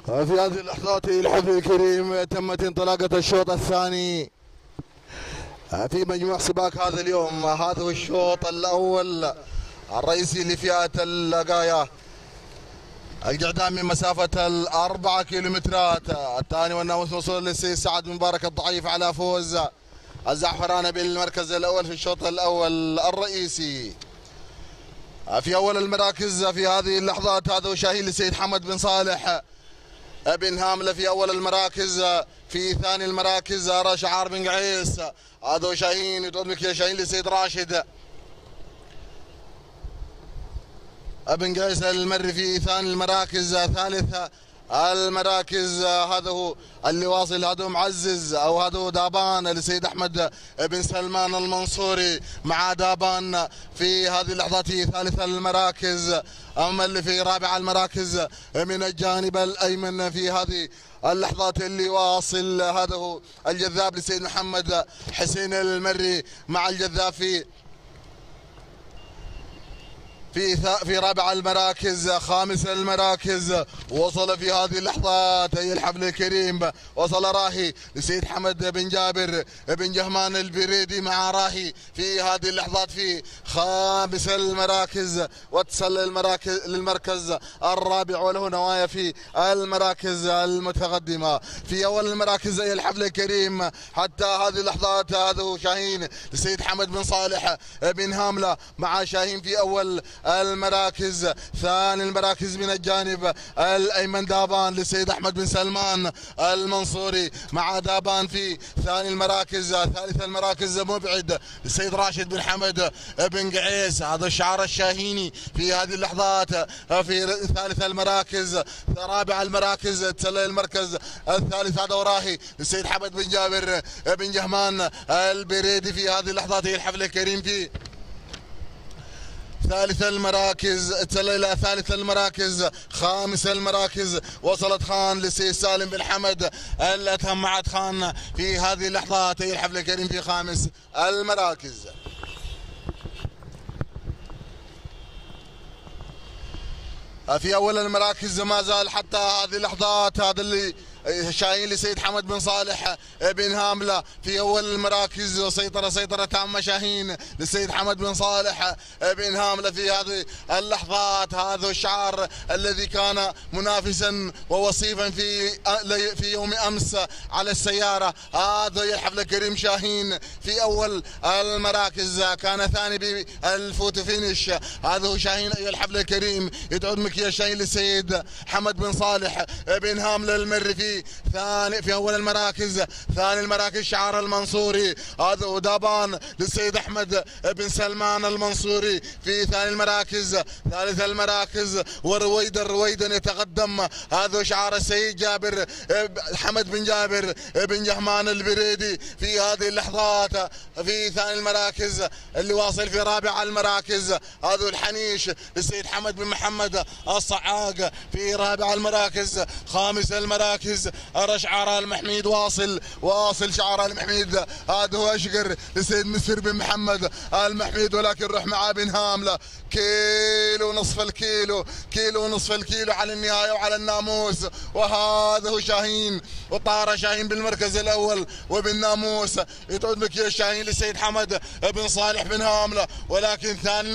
في هذه اللحظات الحفل الكريم تمت انطلاقة الشوط الثاني في مجموع سباق هذا اليوم. هذا هو الشوط الأول الرئيسي لفئة اللقايا الجعدان من مسافة 4 كيلومترات. الثاني والناموس موصول للسيد سعد مبارك الضعيف على فوز الزعفرانة بالمركز الأول في الشوط الأول الرئيسي. في أول المراكز في هذه اللحظات هذا هو شاهين للسيد حمد بن صالح بن هاملة في أول المراكز. في ثاني المراكز رشعار بن قعيس. هذا هو شاهين يطلبك يا شاهين للسيد راشد بن قيس المري في ثاني المراكز. ثالث المراكز هذا هو اللي واصل، هذا هو معزز او هذا هو دابان للسيد احمد بن سلمان المنصوري مع دابان في هذه اللحظات في ثالث المراكز. اما اللي في رابع المراكز من الجانب الايمن في هذه اللحظات اللي واصل هذا هو الجذاب للسيد محمد حسين المري مع الجذاب في رابع المراكز. خامس المراكز وصل في هذه اللحظات هي الحفل الكريم، وصل راهي لسيد حمد بن جابر بن جهمان البريدي مع راهي في هذه اللحظات في خامس المراكز، واتصل للمركز الرابع وله نوايا في المراكز المتقدمة. في أول المراكز هي الحفل الكريم حتى هذه اللحظات هذا هو شاهين لسيد حمد بن صالح بن هاملة مع شاهين في أول المراكز. ثاني المراكز من الجانب الايمن دابان للسيد احمد بن سلمان المنصوري مع دابان في ثاني المراكز. ثالث المراكز مبعد للسيد راشد بن حمد بن قعيس، هذا الشعار الشاهيني في هذه اللحظات في ثالث المراكز. رابع المراكز تسلل المركز الثالث هذا وراهي للسيد حمد بن جابر بن جهمان البريدي في هذه اللحظات هي الحفل الكريم في ثالث المراكز. إلى ثالث المراكز. خامس المراكز وصلت خان للسيد سالم بن حمد الأتهم مع خان في هذه اللحظات هي الحفل الكريم في خامس المراكز. في أول المراكز ما زال حتى هذه اللحظات هذا اللي شاهين لسيد حمد بن صالح بن هاملة في أول المراكز، سيطرة تامة شاهين لسيد حمد بن صالح بن هاملة في هذه اللحظات. هذا الشعار الذي كان منافسا ووصيفا في يوم أمس على السيارة، هذا الحفل الكريم شاهين في أول المراكز كان ثاني بالفوتو فينيش. هذا هو شاهين أيها الحفل الكريم يتعود يا شاهين للسيد حمد بن صالح بن هاملة المري في اول المراكز. ثاني المراكز شعار المنصوري، هذا ودابان للسيد احمد بن سلمان المنصوري في ثاني المراكز. ثالث المراكز ورويدا يتقدم، هذا شعار السيد جابر حمد بن جابر بن جهمان البريدي في هذه اللحظات في ثاني المراكز. اللي واصل في رابع المراكز هذا الحنيش للسيد حمد بن محمد الصعاق في رابع المراكز. خامس المراكز رشعار المحميد واصل شعار المحميد، هذا هو اشقر لسيد مسر بن محمد المحميد ولكن روح مع بن هاملة كيلو ونصف الكيلو على النهاية وعلى الناموس. وهذا هو شاهين وطار شاهين بالمركز الأول وبالناموس. يتعود بك يا شاهين لسيد حمد بن صالح بن هاملة، ولكن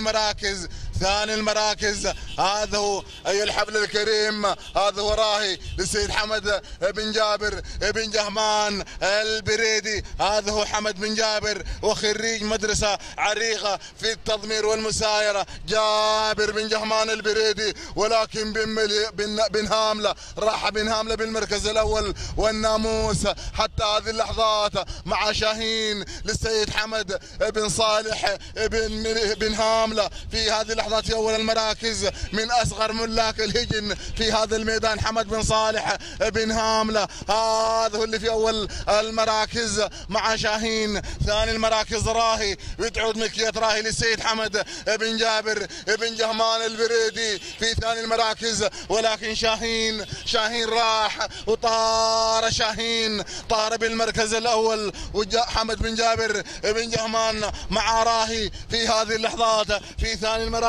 ثاني المراكز هذا هو أي الحفل الكريم هذا هو راهي للسيد حمد بن جابر بن جهمان البريدي. هذا هو حمد بن جابر وخريج مدرسة عريقة في التضمير والمسايرة، جابر بن جهمان البريدي، ولكن بن هاملة راح بن هاملة بالمركز الأول والناموس حتى هذه اللحظات مع شاهين للسيد حمد بن صالح بن هاملة في هذه اللحظات في أول المراكز. من أصغر ملاك الهجن في هذا الميدان حمد بن صالح بن هاملة، هذا هو اللي في أول المراكز مع شاهين. ثاني المراكز راهي بتعود مكية راهي للسيد حمد بن جابر بن جهمان البريدي في ثاني المراكز، ولكن شاهين راح وطار طار بالمركز الأول، وحمد بن جابر بن جهمان مع راهي في هذه اللحظات في ثاني المراكز.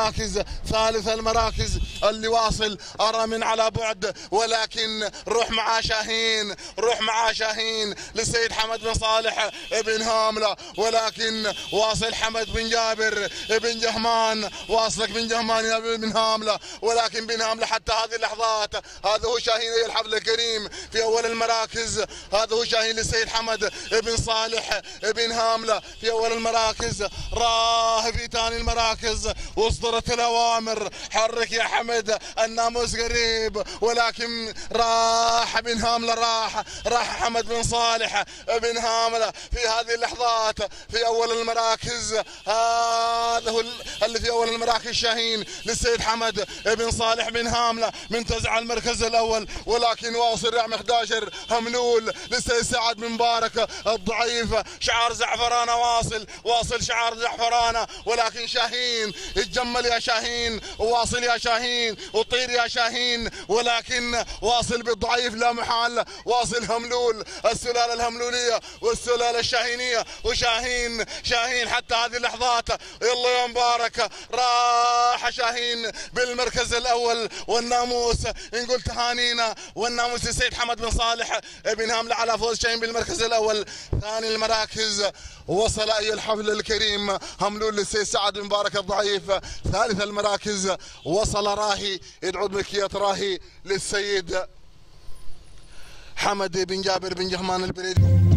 المراكز، ثالث المراكز اللي واصل أرى من على بعد، ولكن روح مع شاهين، روح مع شاهين للسيد حمد بن صالح بن هاملة، ولكن واصل حمد بن جابر بن جهمان، واصلك بن جهمان يا بن هاملة، ولكن بن هاملة حتى هذه اللحظات هذا هو شاهين الحفل الكريم في أول المراكز، هذا هو شاهين للسيد حمد بن صالح بن هاملة في أول المراكز. راه في ثاني المراكز واصدرت الأوامر، حرك يا حمد الناموس قريب، ولكن راح بن هاملة، راح حمد بن صالح بن هاملة في هذه اللحظات في أول المراكز. هذا هو اللي في أول المراكز شاهين للسيد حمد بن صالح بن هاملة منتزع المركز الأول، ولكن واصل رقم 11 هملول للسيد سعد بن مبارك الضعيف. شعار زعفرانة واصل شعار زعفرانة، ولكن شاهين اتجمل يا شاهين، واصل يا شاهين وطير يا شاهين، ولكن واصل بالضعيف لا محال، واصل هملول السلالة الهملولية والسلالة الشاهينية، شاهين حتى هذه اللحظات. يلا يا مبارك، راح شاهين بالمركز الأول، والناموس نقول تهانينا، والناموس للسيد حمد بن صالح بن هاملة على فوز شاهين بالمركز الأول. ثاني المراكز وصل أي الحفل الكريم هملول للسيد سعد بن مبارك الضعيف. ثالث المراكز وصل راهي يدعود مكية راهي للسيد حمد بن جابر بن جهمان البريدي.